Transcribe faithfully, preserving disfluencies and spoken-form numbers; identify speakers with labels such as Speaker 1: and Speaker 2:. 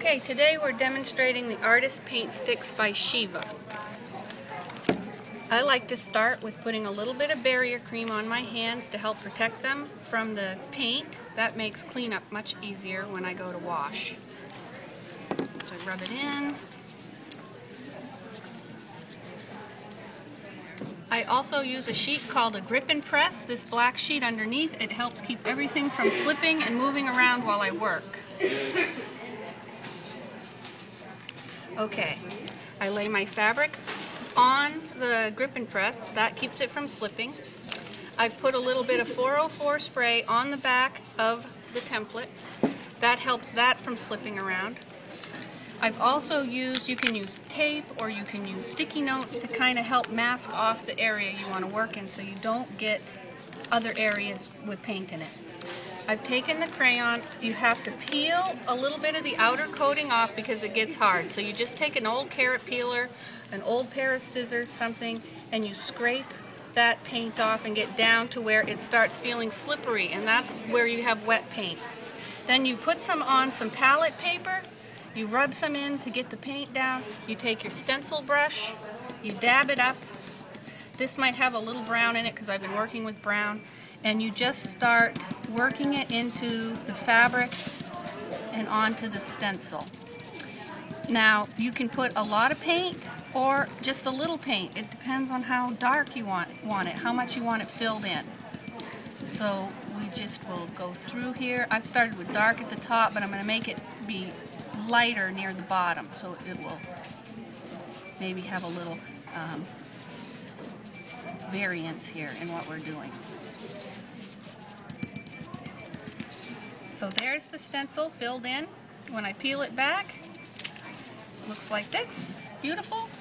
Speaker 1: Okay, today we're demonstrating the Artist Paint Sticks by Shiva. I like to start with putting a little bit of barrier cream on my hands to help protect them from the paint. That makes cleanup much easier when I go to wash. So I rub it in. I also use a sheet called a grip and press, this black sheet underneath. It helps keep everything from slipping and moving around while I work. Okay, I lay my fabric on the grip and press. That keeps it from slipping. I've put a little bit of four oh four spray on the back of the template. That helps that from slipping around. I've also used, you can use tape or you can use sticky notes to kind of help mask off the area you want to work in so you don't get other areas with paint in it. I've taken the crayon. You have to peel a little bit of the outer coating off because it gets hard. So you just take an old carrot peeler, an old pair of scissors, something, and you scrape that paint off and get down to where it starts feeling slippery, and that's where you have wet paint. Then you put some on some palette paper, you rub some in to get the paint down, you take your stencil brush, you dab it up. This might have a little brown in it because I've been working with brown. And you just start working it into the fabric and onto the stencil. Now, you can put a lot of paint or just a little paint. It depends on how dark you want, want it, how much you want it filled in. So we just will go through here. I've started with dark at the top, but I'm going to make it be lighter near the bottom so it will maybe have a little um, variance here in what we're doing. So there's the stencil filled in. When I peel it back, it looks like this. Beautiful.